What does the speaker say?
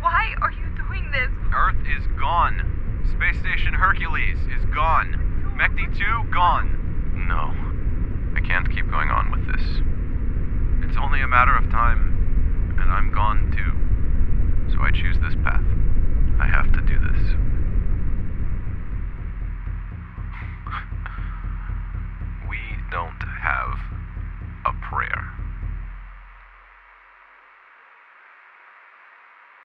Why are you doing this? Earth is gone. Space Station Hercules is gone. Mechty 2 gone. No, I can't keep going on with this. It's only a matter of time, and I'm gone too. So I choose this path. I have to do this. We don't have a prayer.